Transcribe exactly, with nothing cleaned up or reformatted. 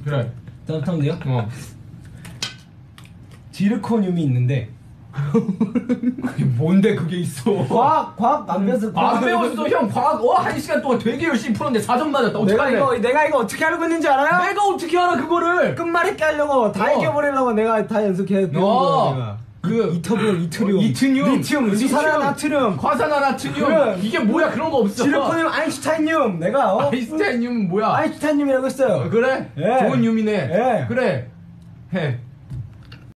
그래. 다음 타운데요? 어. 지르코늄이 있는데 그게 뭔데 그게 있어? 과학 과학 안 배웠어. 안 배웠어 형. 과학 어 한 시간 동안 되게 열심히 풀었는데 사 점 맞았다. 내가 어떡할래? 이거 내가 이거 어떻게 알고 있는지 알아요? 내가 어떻게 알아 그거를? 끝말잇기 하려고 다 어. 이겨버리려고 내가 다 연습해 배운 어. 거야 내가. 그 이터비움, 이트리움, 어, 이트늄, 리튬, 이산화나트륨, 과산화나트륨. 그래. 이게 뭐야? 그런 거 없어. 지르코늄, 아인슈타인륨. 내가 어? 아인슈타인륨 뭐야? 아인슈타인륨이라고 했어요. 어, 그래? 예. 좋은 륨이네. 예. 그래. 해.